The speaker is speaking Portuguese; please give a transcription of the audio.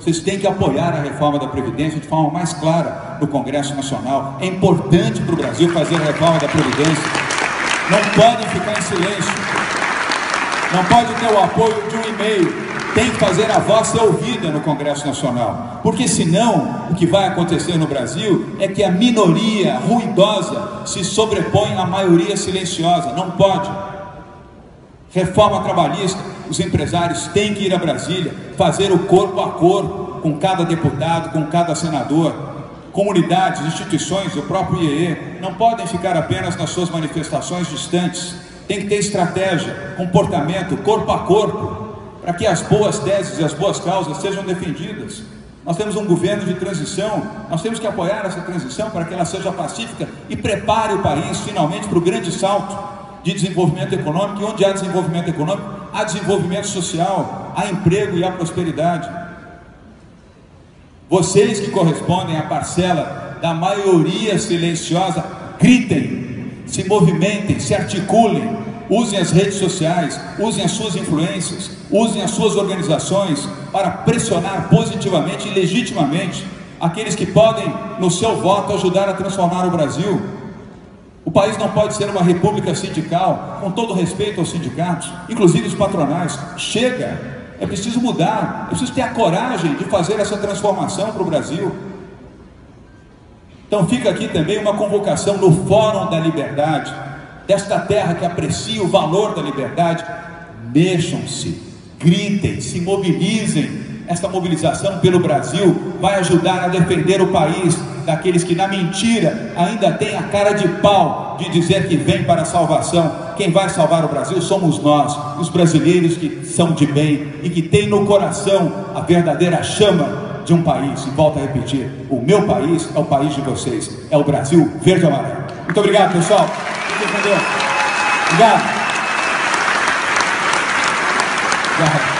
Vocês têm que apoiar a reforma da Previdência de forma mais clara no Congresso Nacional. É importante para o Brasil fazer a reforma da Previdência. Não podem ficar em silêncio. Não pode ter o apoio de um e-mail. Tem que fazer a voz ser ouvida no Congresso Nacional. Porque senão, o que vai acontecer no Brasil é que a minoria ruidosa se sobrepõe à maioria silenciosa. Não pode. Reforma trabalhista, os empresários têm que ir a Brasília, fazer o corpo a corpo com cada deputado, com cada senador. Comunidades, instituições, o próprio IEE, não podem ficar apenas nas suas manifestações distantes. Tem que ter estratégia, comportamento, corpo a corpo, para que as boas teses e as boas causas sejam defendidas. Nós temos um governo de transição, nós temos que apoiar essa transição para que ela seja pacífica e prepare o país finalmente para o grande salto de desenvolvimento econômico, e onde há desenvolvimento econômico, há desenvolvimento social, há emprego e há prosperidade. Vocês que correspondem à parcela da maioria silenciosa, gritem, se movimentem, se articulem, usem as redes sociais, usem as suas influências, usem as suas organizações para pressionar positivamente e legitimamente aqueles que podem, no seu voto, ajudar a transformar o Brasil. O país não pode ser uma república sindical, com todo respeito aos sindicatos, inclusive os patronais. Chega! É preciso mudar, é preciso ter a coragem de fazer essa transformação para o Brasil. Então fica aqui também uma convocação no Fórum da Liberdade, desta terra que aprecia o valor da liberdade. Mexam-se, gritem, se mobilizem. Esta mobilização pelo Brasil vai ajudar a defender o país daqueles que na mentira ainda têm a cara de pau de dizer que vem para a salvação. Quem vai salvar o Brasil somos nós, os brasileiros que são de bem e que têm no coração a verdadeira chama de um país. E volto a repetir, o meu país é o país de vocês, é o Brasil verde e amarelo. Muito obrigado, pessoal. Obrigado.